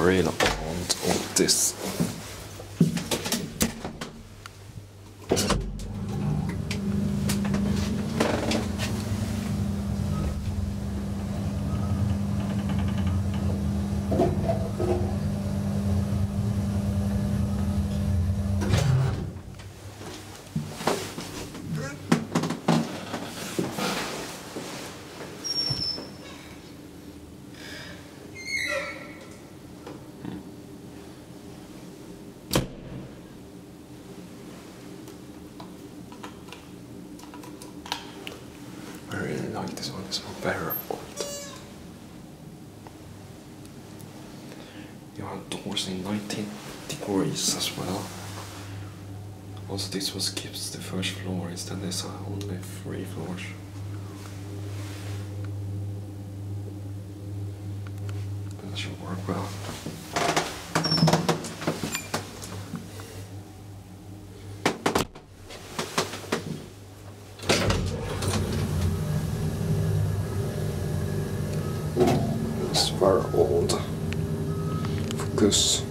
really fond of this. I really like this one, it's very old. You have doors in 19 degrees as well. Also this one skips the first floor, instead there's only 3 floors. But that should work well. It's very old. Focus.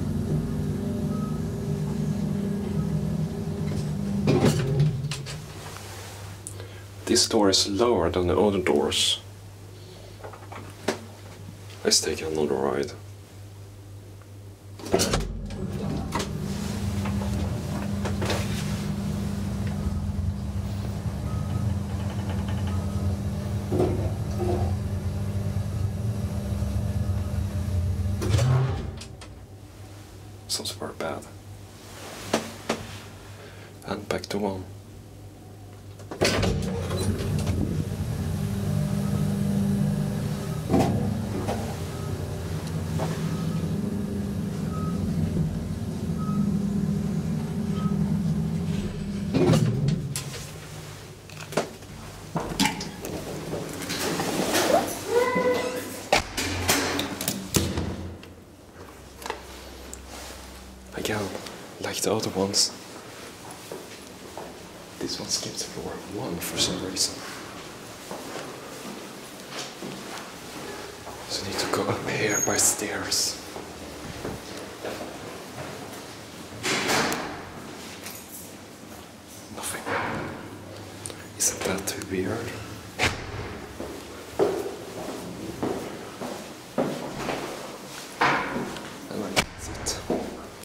This door is lower than the other doors. Let's take another ride. Sounds very bad. And back to one. Again, like the other ones, this one skips floor 1 for some reason. So I need to go up here by stairs. Nothing. Isn't that too weird?